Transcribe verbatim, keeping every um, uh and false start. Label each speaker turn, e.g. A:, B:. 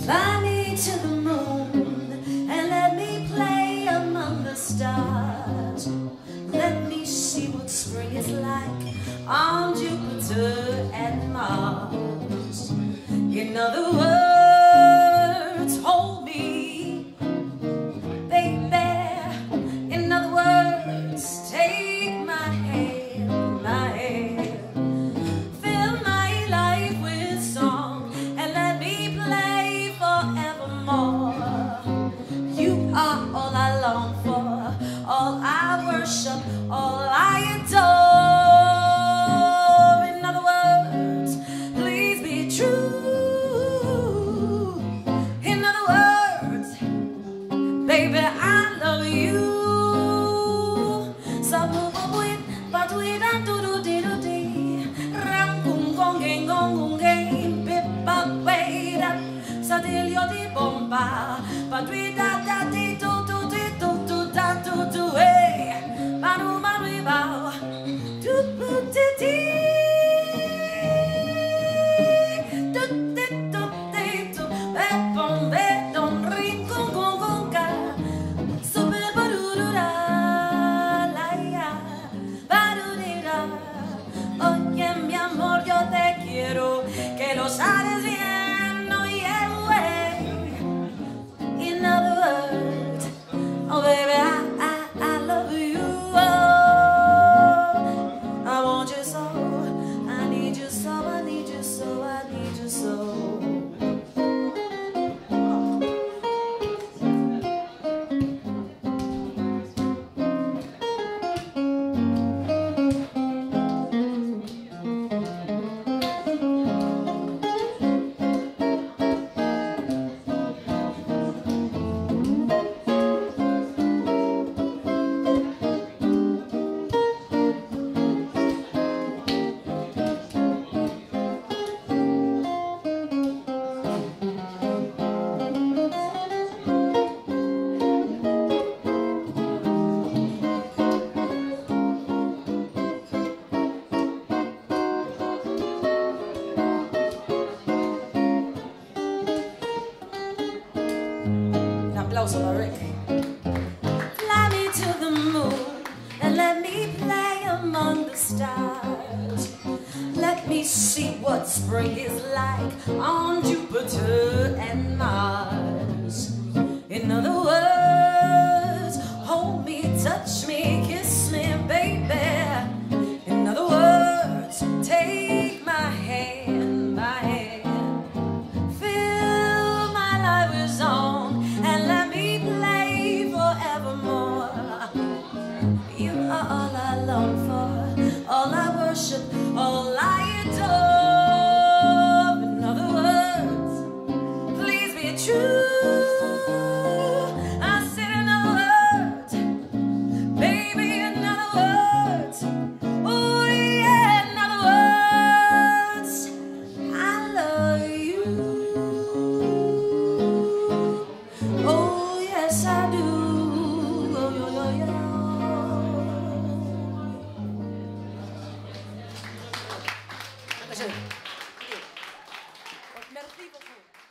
A: Fly me to the moon and let me play among the stars. Let me see what spring is like on Jupiter and Mars. In other words, hold me, baby. In other words, take my hand, my hand. Fill my life with song and let me play forevermore. You are all I long for, all I worship, all I adore. In other words, please be true. In other words, baby, I love you. Oye, mi amor, yo te quiero, que lo sabes bien, no yeah, way. In other words, oh baby, I, I, I love you, oh, I want you so, I need you so, I need you so, I need you so. Applause for Rick. Fly me to the moon and let me play among the stars. Let me see what spring is like on Jupiter and Mars. In other words, hold me, touch me, kiss me, baby. In other words, take my hand, my hand. Fill my life with song and let me play forevermore. You are all I long for, all I worship, all I adore. In other words, please be true. I said in other words, baby, in other words, oh yeah, in other words, I love you. Oh yes, I do. Oh, yo, yo, yo. Merci beaucoup.